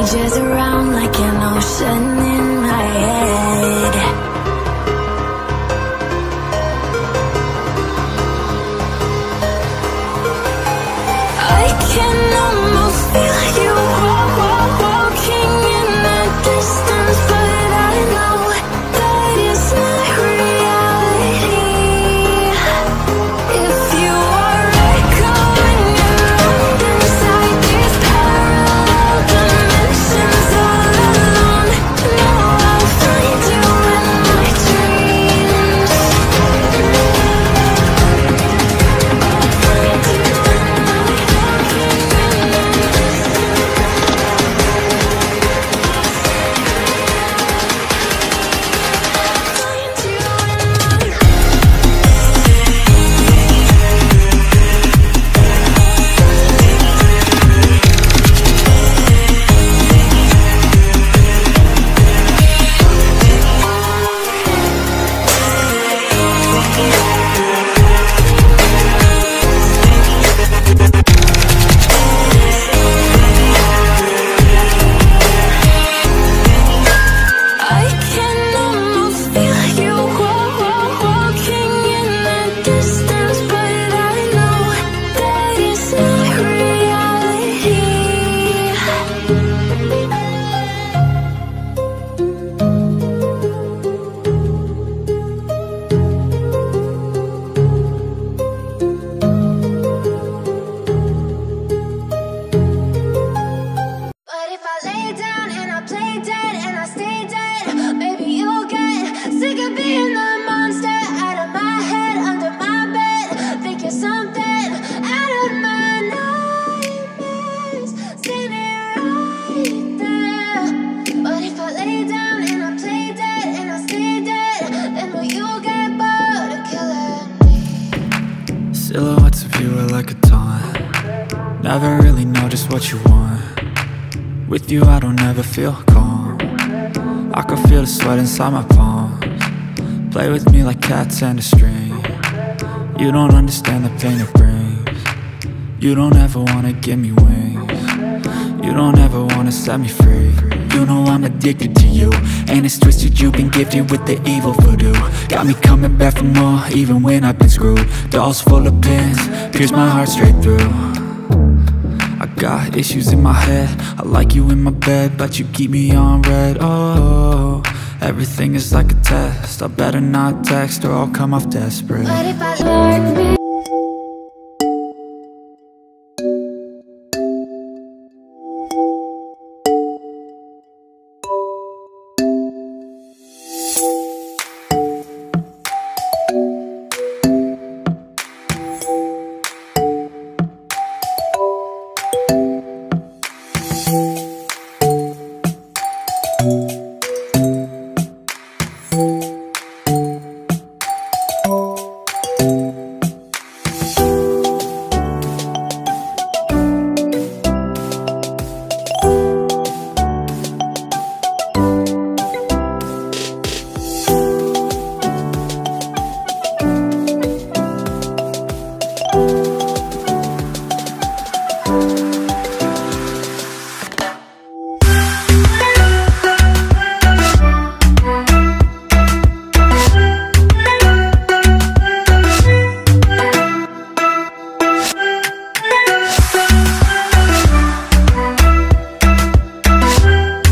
changes around like an ocean in my head. I can almost feel you walking in the distance, but I know that it's not reality. If you are echoing around inside these parallel dimensions all alone, no, I'll find you in my dreams. I'll find you in my walking in the I can almost feel you walking in the distance, but I know that it's not reality. But if I lay down and I play dead and I stay dead, maybe you'll get sick of being the monster out of my head, under my bed. Think you're something out of my nightmares, standing right there. But if I lay down and I play dead and I stay dead, then will you get bored of killing me? Silhouettes of you are like a taunt. Never really know just what you want. With you I don't ever feel calm. I can feel the sweat inside my palms. Play with me like cats and a string. You don't understand the pain it brings. You don't ever wanna give me wings. You don't ever wanna set me free. You know I'm addicted to you, and it's twisted, you've been gifted with the evil voodoo. Got me coming back for more, even when I've been screwed. Dolls full of pins, pierce my heart straight through. I got issues in my head, I like you in my bed, but you keep me on red. Oh, everything is like a test, I better not text or I'll come off desperate. But if I